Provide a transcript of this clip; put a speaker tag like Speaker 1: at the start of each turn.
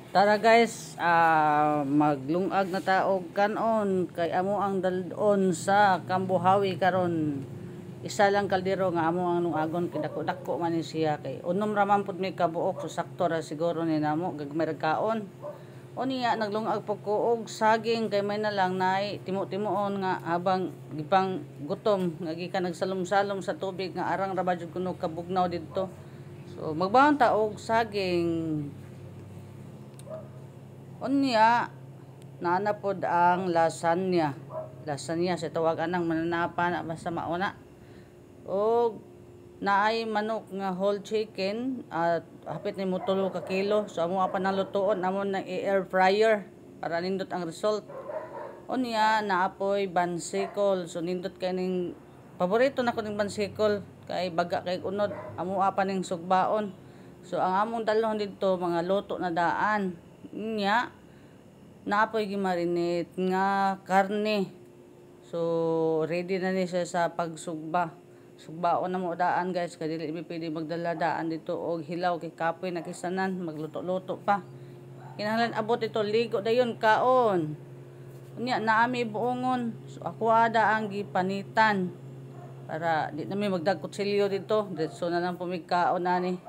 Speaker 1: Tara guys, maglungag na taog kanon kay amo ang dalon sa Kambuhawi karon. Isa lang kaldero nga amo ang lungagon kay dako-dako man ni siya kay unom ra man pud may kabuok so sakto ra siguro ni namo gagmay ra kaon. Unya naglungag po ko og saging kay may na lang nay timo-timoon nga habang gipang gutom nga gikan nagsalom-salom sa tubig nga arang ra ba jud kuno kabugnaw didto. So magbawon ta og saging. Unya, nanapod ang lasagna. Lasagna sa tawag anang mananapa na basta mauna. O naay manok nga whole chicken at hapit ni mo 3 ka kilo. So amo pa nang lutuon amo ng air fryer para nindot ang result. Unya naapoy bansikol. So nindot kay ning paborito na ko ning bansikol kay baga kay unod amo pa ning sugbaon. So ang among dalon dito mga luto na daan. Nya naapoy gimarinate nga karne. So ready na ni siya sa pagsugba. Sugbaon na mo daan guys kay dili mi pwede magdala daan dito og hilaw kay kapoy na kisanan magluto-luto pa. Kinahanglan abot ito ligo dayon kaon. Unya naami buongon. So ako ada ang gipanitan para di na mi magdag kutsilyo dito. Diretso na lang pumigkaon ani.